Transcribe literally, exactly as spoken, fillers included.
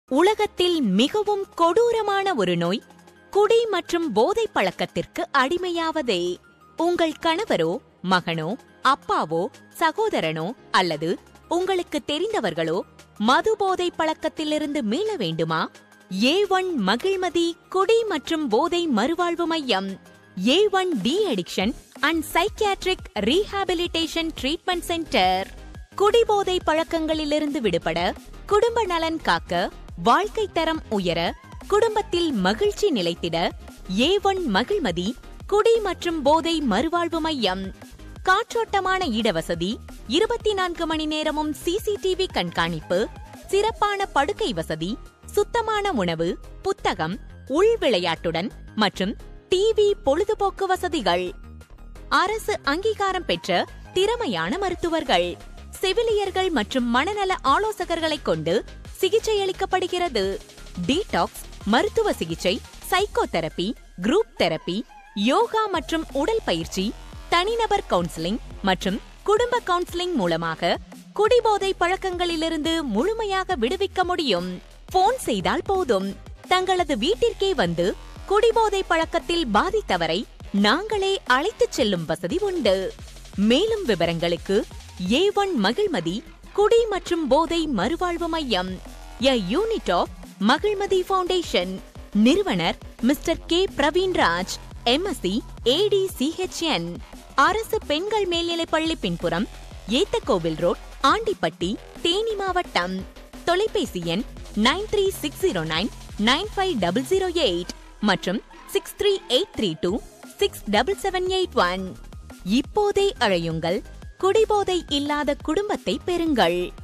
உலகத்தில் மிகவும் கொடூரமான ஒரு நோய் குடி மற்றும் போதை பழக்கத்திற்கு அடிமையாவதே. உங்கள் கணவரோ மகனோ அப்பாவோ சகோதரனோ அல்லது உங்களுக்கு தெரிந்தவர்களோ மது போதை பழக்கத்திலிருந்து மீள வேண்டுமா? ஏ ஒன் மகிழ்மதி குடி மற்றும் போதை மறுவாழ்வு மையம், A one T addiction and psychiatric rehabilitation treatment centre. குடிபோதை பழக்கங்களிலிருந்து விடுபட, குடும்ப நலன் காக்க, வாழ்க்கை தரம் உயர, குடும்பத்தில் மகிழ்ச்சி நிலைத்திட ஏ ஒன் மகிழ்மதி குடி மற்றும் போதை மறுவாழ்வு மையம். காற்றோட்டமான இடவசதி, இருபத்தி நான்கு மணி நேரமும் சிசிடிவி கண்காணிப்பு, சிறப்பான படுக்கை வசதி, சுத்தமான உணவு, புத்தகம், உள் விளையாட்டுடன் மற்றும் டிவி பொழுதுபோக்கு வசதிகள். அரசு அங்கீகாரம் பெற்ற திறமையான மருத்துவர்கள், செவிலியர்கள் மற்றும் மனநல ஆலோசகர்களைக் கொண்டு சிகிச்சை அளிக்கப்படுகிறது. டீடாக்ஸ், மருத்துவ சிகிச்சை, சைக்கோதெரபி, குரூப் தெரபி, யோகா மற்றும் உடல் பயிற்சி, தனிநபர் கவுன்சிலிங் மற்றும் குடும்ப கவுன்சிலிங் மூலமாக குடிபோதை பழக்கங்களிலிருந்து முழுமையாக விடுவிக்க முடியும். போன் செய்தால் போதும், தங்களது வீட்டிற்கே வந்து குடிபோதை பழக்கத்தில் பாதித்தவரை நாங்களே அழைத்துச் செல்லும் வசதி உண்டு. மேலும் விவரங்களுக்கு ஏ ஒன் மகிழ்மதி குடி மற்றும் போதை மறுவாழ்வு மையம், a unit of Magizhmathi foundation. நிறுவனர் mister K Praveenraj, MSc AD CHN. அரசு பெண்கள் மேல்நிலைப்பள்ளி பின்புறம், ஏத்தக்கோவில் ரோட், ஆண்டிப்பட்டி, தேனி மாவட்டம். தொலைபேசி எண் nine three six zero nine nine five double zero eight மற்றும் six three eight three two six double seven eight one. இப்போதே அழையுங்கள், குடிபோதை இல்லாத குடும்பத்தை பெறுங்கள்.